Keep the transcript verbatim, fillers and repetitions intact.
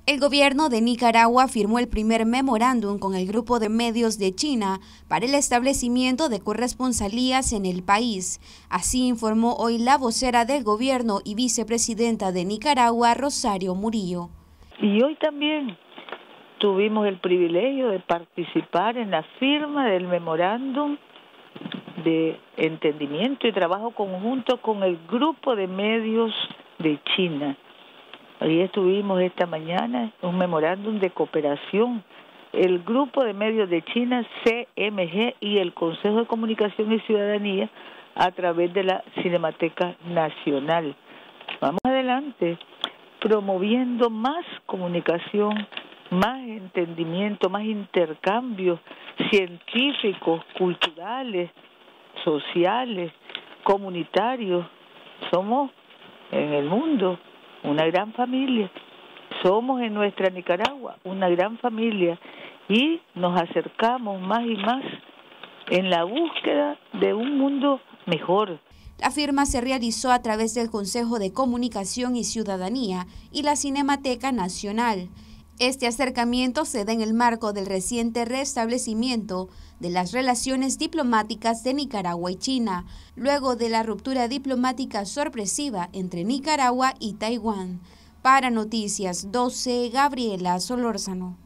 El gobierno de Nicaragua firmó el primer memorándum con el grupo de medios de China para el establecimiento de corresponsalías en el país. Así informó hoy la vocera del gobierno y vicepresidenta de Nicaragua, Rosario Murillo. Y hoy también tuvimos el privilegio de participar en la firma del memorándum de entendimiento y trabajo conjunto con el grupo de medios de China. Ahí estuvimos esta mañana, un memorándum de cooperación. El grupo de medios de China, C M G, y el Consejo de Comunicación y Ciudadanía a través de la Cinemateca Nacional. Vamos adelante, promoviendo más comunicación, más entendimiento, más intercambios científicos, culturales, sociales, comunitarios. Somos en el mundo una gran familia, somos en nuestra Nicaragua una gran familia y nos acercamos más y más en la búsqueda de un mundo mejor. La firma se realizó a través del Consejo de Comunicación y Ciudadanía y la Cinemateca Nacional. Este acercamiento se da en el marco del reciente restablecimiento de las relaciones diplomáticas de Nicaragua y China, luego de la ruptura diplomática sorpresiva entre Nicaragua y Taiwán. Para Noticias doce, Gabriela Solórzano.